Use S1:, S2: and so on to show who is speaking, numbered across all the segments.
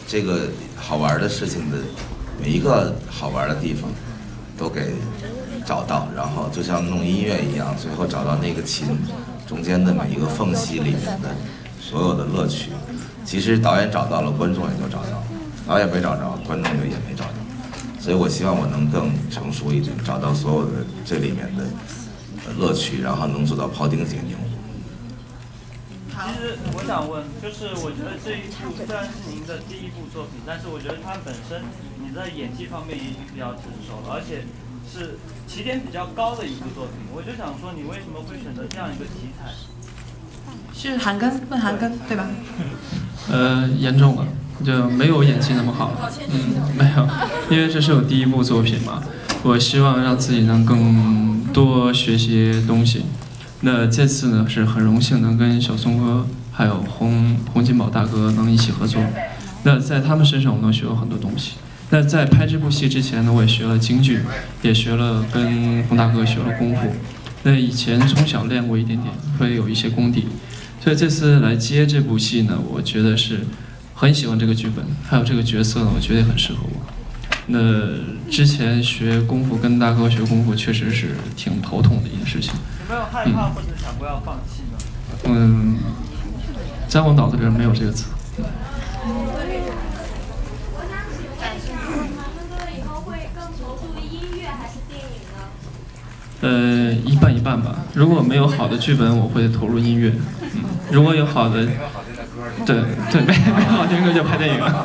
S1: 这个好玩的事情的每一个好玩的地方都给找到，然后就像弄音乐一样，最后找到那个琴中间的每一个缝隙里面的所有的乐趣。其实导演找到了，观众也就找到了；导演没找着，观众也没找着。所以我希望我能更成熟一点，找到所有的这里面的乐趣，然后能做到庖丁解牛。
S2: 其实我想问，就是我觉得这一部虽然是您的第一部作品，但是我觉得它本身你在演技方面已经比较成熟了，而且是起点比较高的一部作品。我就想说，你为什么会选择这样一个题材？
S3: 是韩庚，问韩庚对吧？
S4: 严重了。就没有演技那么好，没有，因为这是我第一部作品嘛，我希望让自己能更多学些东西。那这次呢是很荣幸能跟小松哥还有洪金宝大哥能一起合作，那在他们身上我能学到很多东西。那在拍这部戏之前呢，我也学了京剧，也学了跟洪大哥学了功夫。那以前从小练过一点点，会有一些功底，所以这次来接这部戏呢，我觉得是。很喜欢这个剧本，还有这个角色呢，我觉得也很适合我。那之前学功夫跟大哥学功夫，确实是挺头痛的一件事情。
S2: 有没有害怕或者想过要放弃呢？
S4: 在我脑子里没有这个词。一半一半吧。如果没有好的剧本，我会投入音乐。如果有好的。对，没好听歌就拍电影了。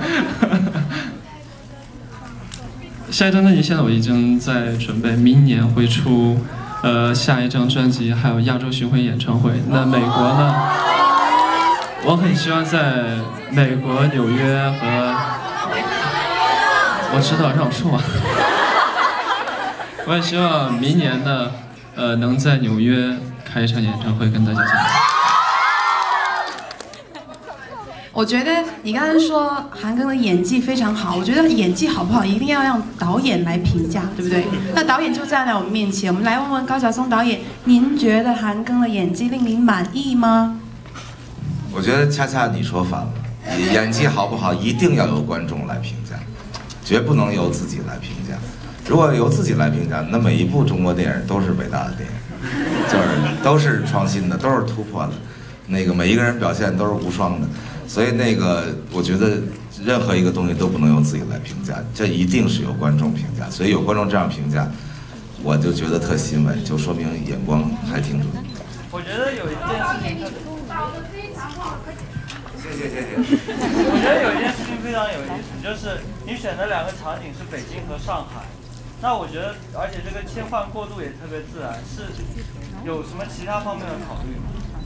S4: 下一张专辑现在我已经在准备，明年会出下一张专辑，还有亚洲巡回演唱会。那美国呢？我很希望在美国纽约和，我知道让我说完。我也希望明年呢，能在纽约开一场演唱会跟大家见面。
S3: 我觉得你刚才说韩庚的演技非常好，我觉得演技好不好一定要让导演来评价，对不对？那导演就站在我们面前，我们来问问高晓松导演，您觉得韩庚的演技令您满意吗？
S1: 我觉得恰恰你说反了，演技好不好一定要由观众来评价，绝不能由自己来评价。如果由自己来评价，那每一部中国电影都是伟大的电影，就是都是创新的，都是突破的，那个每一个人表现都是无双的。所以我觉得任何一个东西都不能由自己来评价，这一定是由观众评价。所以有观众这样评价，我就觉得特欣慰，就说明眼光还挺准。
S2: 我觉得有一件事情，
S1: 谢谢。
S2: 我觉得有一件事情非常有意思，就是你选的两个场景是北京和上海。那我觉得，而且这个切换过渡也特别自然，是有什么其他方面的考虑吗？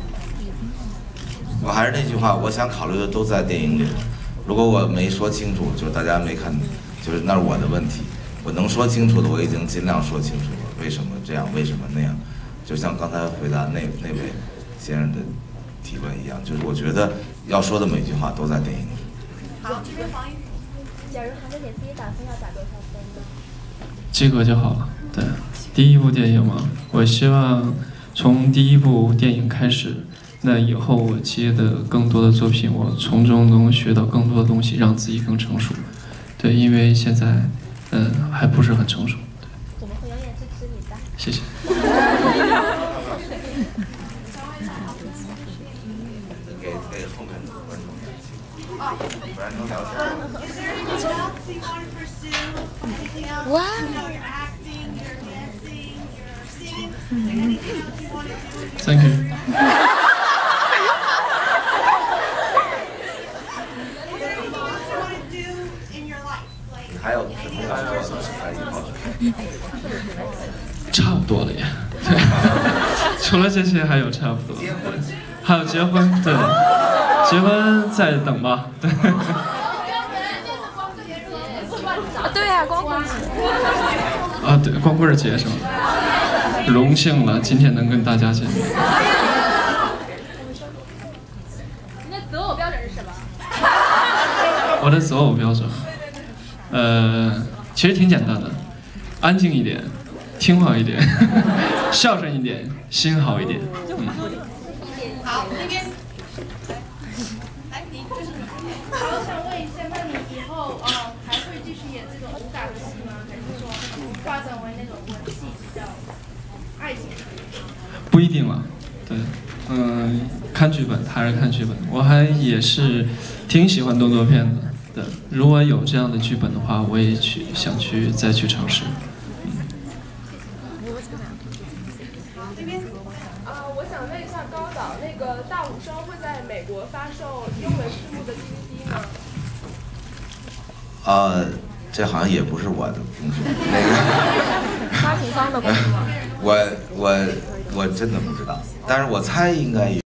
S1: 我还是那句话，我想考虑的都在电影里。如果我没说清楚，就是大家没看，就是那是我的问题。我能说清楚的，我已经尽量说清楚了。为什么这样？为什么那样？就像刚才回答那位先生的提问一样，就是我觉得要说的每句话都在电影里。
S5: 好，这边黄宇，假如韩庚给自己打分要打多少分呢？
S4: 及格就好了。对，第一部电影嘛，我希望从第一部电影开始。那以后我接的更多的作品，我从中能学到更多的东西，让自己更成熟。对，因为现在，还不是很成熟。对，
S5: 我们会永远支持你的。
S4: 谢谢。
S1: 给后面的观众，不然能聊天。
S5: 哇。
S4: Thank you。
S1: 还有什么要做的在以后？
S4: 差不多了也，对，除了这些还有差不多。
S1: 结婚，
S4: 还有结婚，对，结婚再等吧，对。
S5: 对啊，光棍节。
S4: 啊，对，光棍节是吗？荣幸了，今天能跟大家见面。
S5: 你的择偶标准是什么？
S4: 我的择偶标准。其实挺简单的，安静一点，听话一点，孝顺一点，心好一点。
S3: 好，那边，来，你这是。
S6: 我想问一下，那你
S4: 定了，对，看剧本还是看剧本。我也是挺喜欢动作片的，对，如果有这样的剧本的话，我也想再去尝试。
S6: 我想问一下高导，那个《大无声》会在美国发售英文字幕的 DVD 吗？
S1: 这好像也不是我的工作，那个
S6: 发行方的工作。
S1: 我真的不知道，但是我猜应该有。